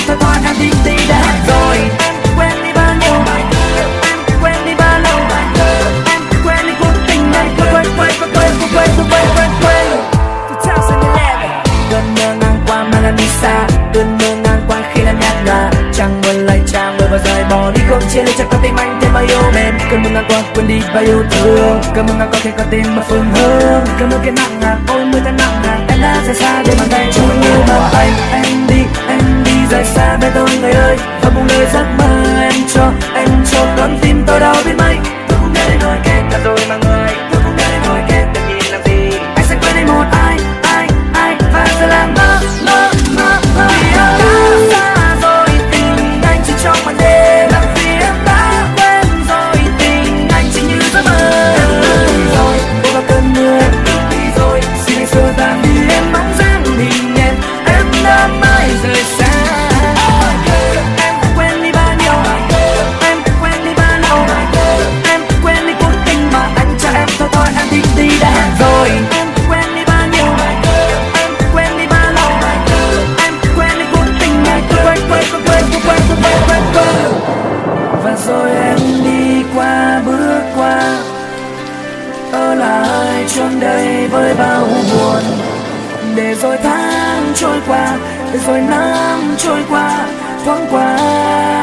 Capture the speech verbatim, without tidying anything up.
thôi thôi em đi đi đã hết rồi. Em quên đi bao nhiêu, em quên đi bao lâu, em quên đi cuộc tình này. Quên quên quên quên quên quên quên quên quên quên. Cơn mưa ngang qua mà em đi xa, cơn mưa ngang qua khi em nhạt nhòa. Chẳng muốn lấy chàng người và rời bỏ đi, không chia ly cho con tim anh thêm bao yêu mến. Cơn mưa ngang qua quên đi bao yêu thương, cơn mưa ngang qua khi con tim mà phương hướng. Cơn mưa kia nặng nề, ôi mưa tan nặng nề, em đã rời xa để bàn tay trôi như bàn tay. Em đi, em đi rời xa bên tôi người ơi, và buông lời giấc mơ em cho, em cho con tim tôi đau biết mấy. Tôi cũng để nổi kết cả rồi mà người, tôi cũng để nổi kết đừng nhìn làm gì. Anh sẽ quên đi một ai, ai, ai và giờ làm mơ, mơ, mơ, mơ. Vì em đã xa rồi tình anh chỉ trong màn đêm, làm vì em đã quên rồi tình anh chỉ như giấc mơ. Em rồi, bước vào cơn mưa em đi rồi, xin anh xua tan đi em bóng dáng hình em, em đã mãi rời xa. Em quên đi bao nhiêu, em quên đi bao lâu, em quên đi cuộc tình mà anh cho em thôi thôi em đi đi đã hết rồi. Em quên đi bao nhiêu, em quên đi bao lâu, em quên đi cuộc tình này. Quên quên quên quên quên quên quên quên quên. Và rồi em đi qua bước qua, ở lại chốn đây với bao buồn. Để rồi tháng trôi qua, để rồi năm trôi qua thoáng qua.